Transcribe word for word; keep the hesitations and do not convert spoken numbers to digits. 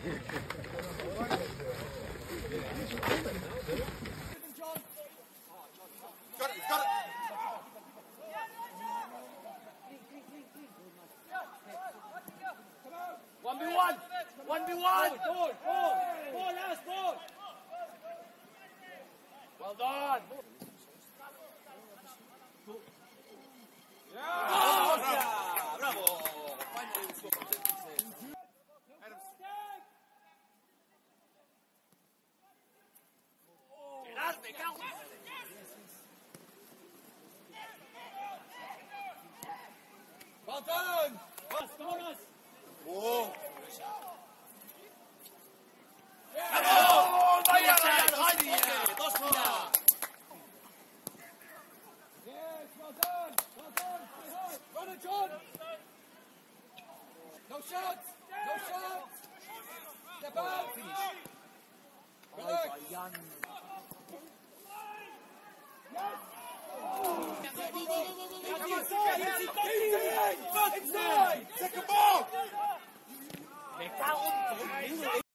Got it, got it. One v one. One v one. Ball, ball, ball, last ball. Well done. Yeah. Oh, yeah. Bravo. Finally, we scored. Adams. Grande, cago. Well done. Vas, vámonos. Oh. ¡Vamos! ¡Vaya, vaya, vaya! ¡Dos fuera! Yes, well done. Well done. Stay high. Run it, John. No shots. No shots. Step out. Finish. Relax. Yes! Come inside. Inside. Inside. Take a ball. Me cago en todo.